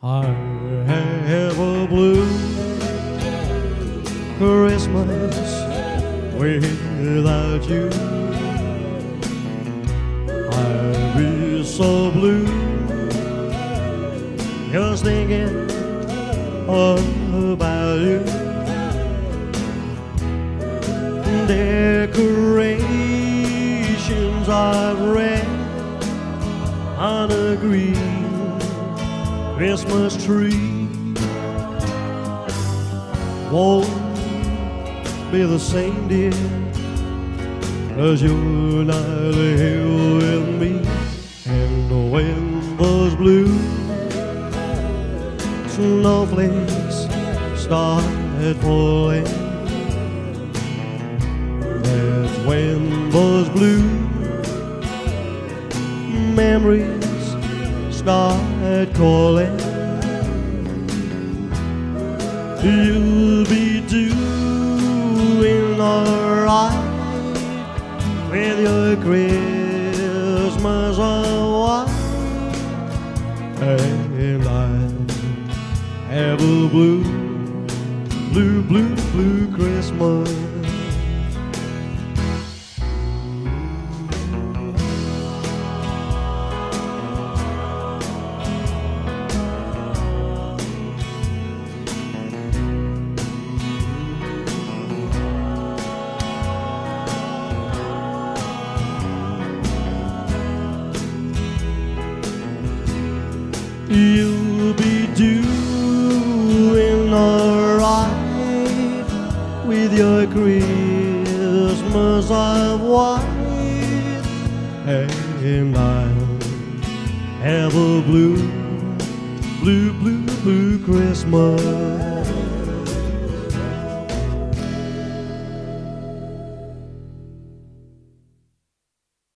I have a blue Christmas without you. I'd be so blue just thinking about you. Decorations I've read on a green Christmas tree won't be the same, dear, 'cause you're not here with me. And when those blue snowflakes start falling, that's when those blue memories start calling. You'll be doing alright with your Christmas white, and I have a blue, blue, blue, blue Christmas. You'll be doing alright with your Christmas of white, and I'll have a blue, blue, blue, blue Christmas.